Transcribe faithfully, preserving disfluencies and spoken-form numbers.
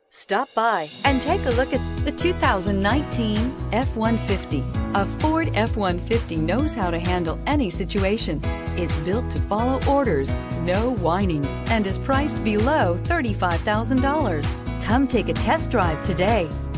Stop by and take a look at the two thousand nineteen F one fifty. A Ford F one fifty knows how to handle any situation. It's built to follow orders, no whining, and is priced below thirty-five thousand dollars. Come take a test drive today.